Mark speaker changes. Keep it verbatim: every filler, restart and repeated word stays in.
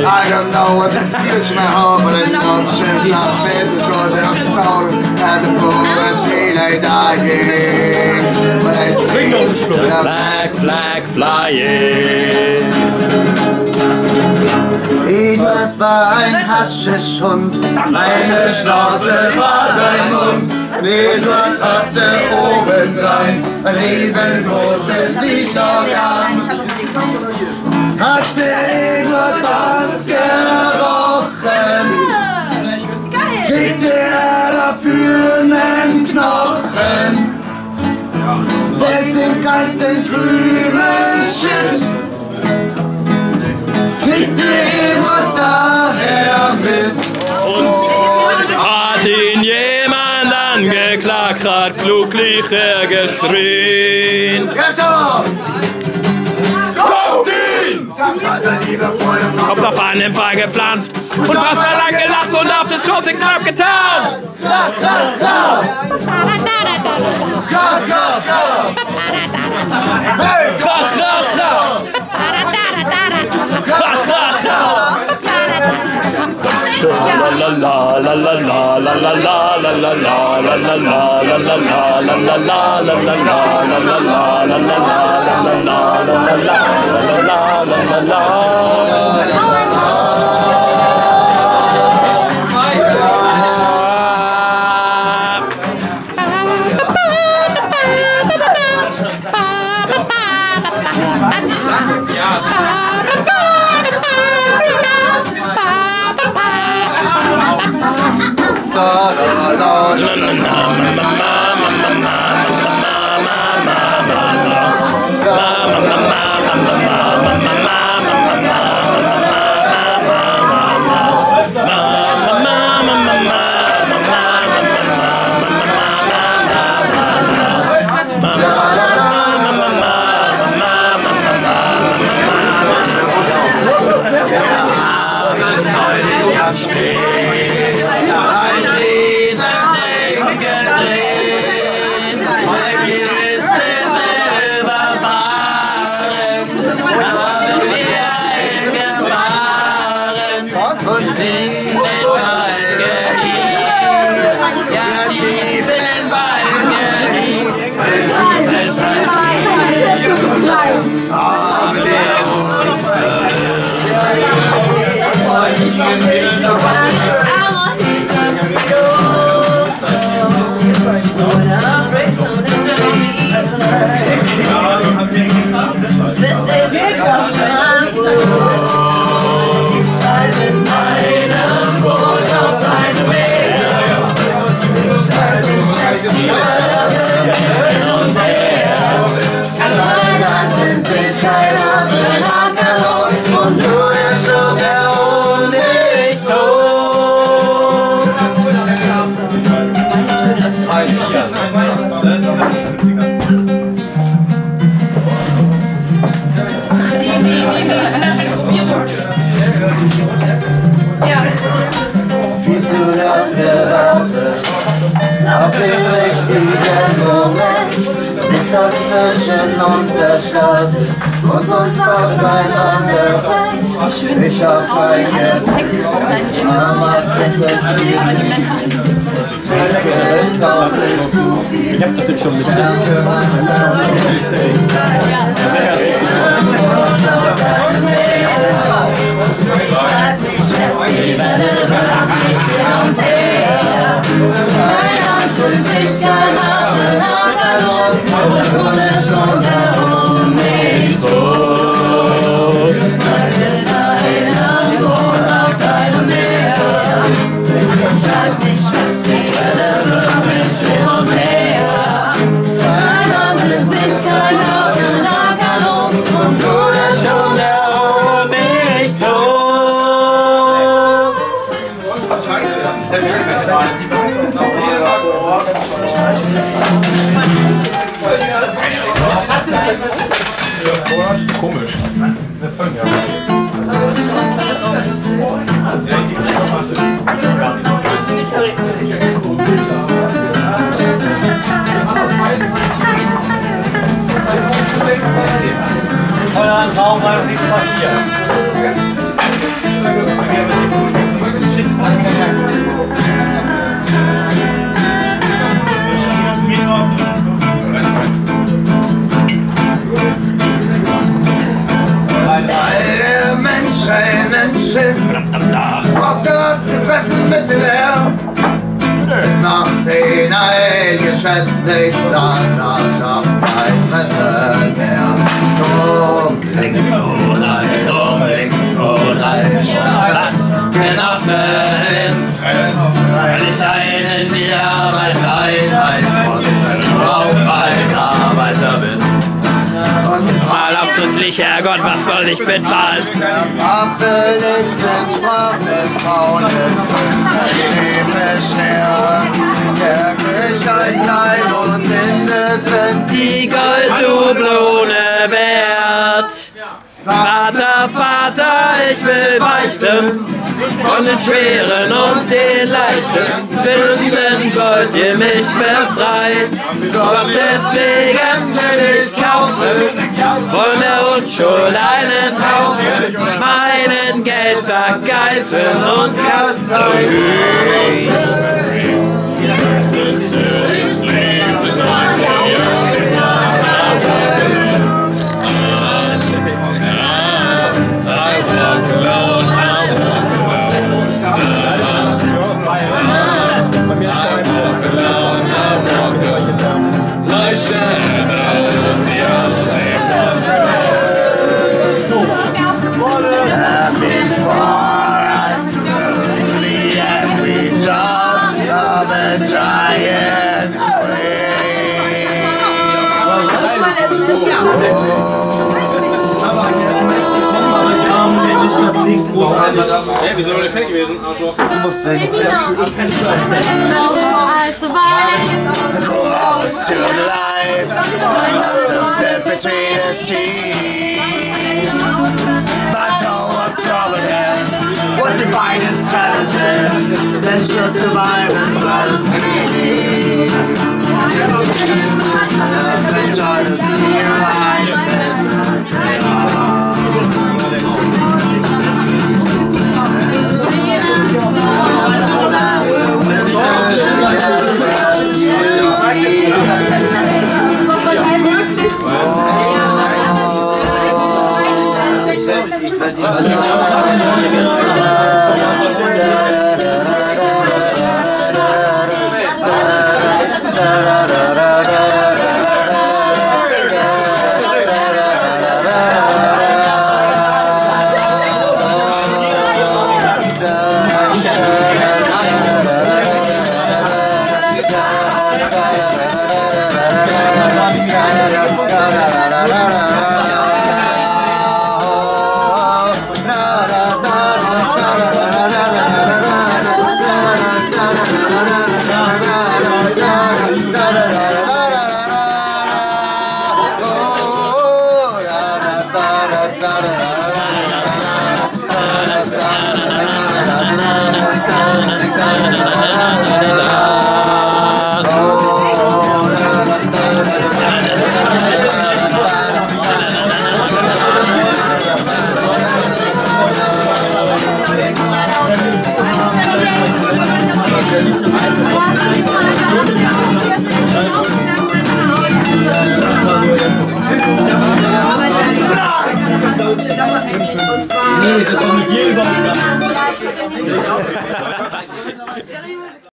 Speaker 1: I don't know what the future may hold, but I know the shit I've been because they're stolen and the poor is really dying. When I see the
Speaker 2: Flag, flag, flying.
Speaker 1: Eduard war ein Haschischhund, meine Schnauze war sein Mund. Eduard hatte obendrein ein riesengroßes Süßorgan. Hatte Eduard was gerochen, kriegte er dafür einen Knochen. Selbst den kleinsten Krümel-Shit kriegte Eduard daher mit.
Speaker 2: Hat ihn jemand angeklagt, hat glücklich er geschrien. Kommt auf einen Pfeil gepflanzt und fast lang gelacht und auf den Schroten knapp getan. La la la la la la la la la la la la la la la la la la
Speaker 1: Und die in den Wald geriet, ja tief in den Wald geriet, aber der uns viel zu lange gewartet auf den richtigen Moment, bis das zwischen uns erstartet und uns auseinanderbringt. Ich hab keine Ahnung, was interessiert mich. Ich trinke es doppelt zu viel.
Speaker 2: Ich hab das jetzt schon mit.
Speaker 3: Schreib mich fest, die Welle bewegt mich hin und her. Kein Hand und sich, kein Hafen, lagerlos, und ohne Stunde um mich tot. Sage deine Antwort auf deinem Meer. Schreib mich fest, die Welle bewegt mich hin und her. Kein Hand in sich, kein Hafen, lagerlos, und
Speaker 1: Mensch ist, braucht er was zu fressen mit leer. Es macht ihn ein Geschwätz nicht, danach schafft kein Fressen mehr. Drum links oder drum links oder was Genosse ist, weil ich einen dir bald einweist und wenn du auch ein Arbeiter bist.
Speaker 2: Mal auf Christlich, Herrgott, was soll ich bezahlen?
Speaker 1: Der Waffe liegt in schwaches Braun ist angenehme Schere. Der kriegt ein Kleid und mindestens
Speaker 2: Die Golddoublone wert. Vater, Vater, ich will beichten, von den Schweren und den Leichten. Sünden sollt ihr mich befreien, doch deswegen will ich kaufen, von der Unschuld einen Haufen, meinen Geldsack geißeln und kastrieren.
Speaker 4: Hey, wir sind noch nicht fertig gewesen, Arschloch.
Speaker 1: Du musst singen.
Speaker 3: The
Speaker 1: close to life, I must have stepped between his teeth. My toe of providence, what divine intelligence, then should survive as well as me. Enjoy the sea your eyes.
Speaker 3: Und zwar